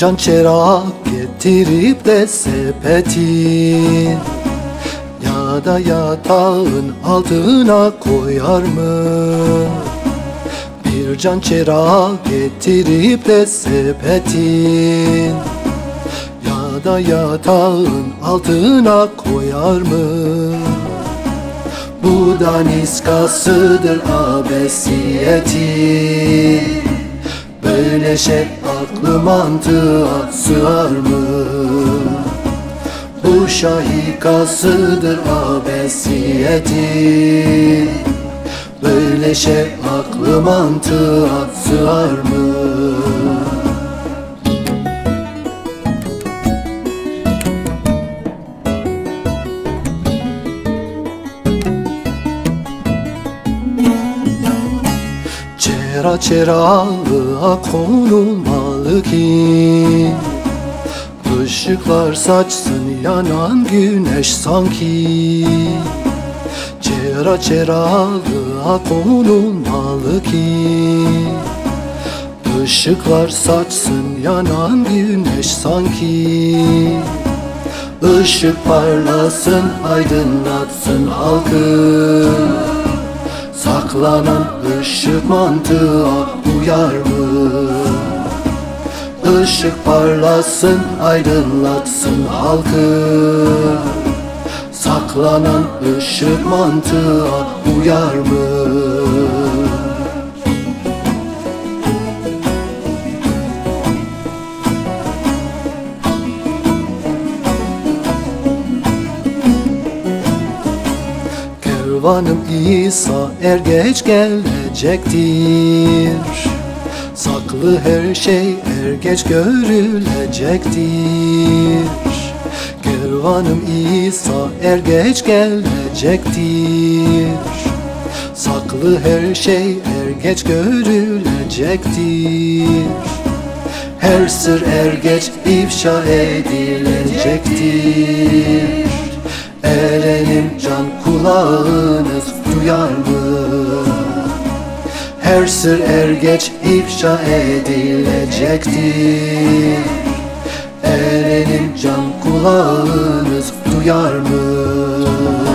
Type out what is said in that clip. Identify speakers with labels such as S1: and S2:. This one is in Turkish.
S1: can çırak getirip de sepetin ya da yatağın altına koyar mı? Bir can çırak getirip de sepetin ya da yatağın altına koyar mı? Bu daniskasıdır abesiyeti. Böyle şey aklı mantığa sığar mı? Bu şahikasıdır abesiyeti. Böyle şey aklı mantığa sığar mı? Çera çerağa konulmalı ki Işıklar saçsın yanan güneş sanki. Çera çerağa konulmalı ki Işıklar saçsın yanan güneş sanki. Işık parlasın aydınlatsın halkı. Saklanan ışık mantığa uyar mı? Işık parlasın, aydınlatsın halkı. Saklanan ışık mantığa uyar mı? Kervanım İsa er geç gelecektir. Saklı her şey er geç görülecektir. Kervanım İsa er geç gelecektir. Saklı her şey er geç görülecektir. Her sır er geç ifşa edilecektir. Erenim can kulağınız duyar mı? Her sır er geç ifşa edilecektir. Erenim can kulağınız duyar mı?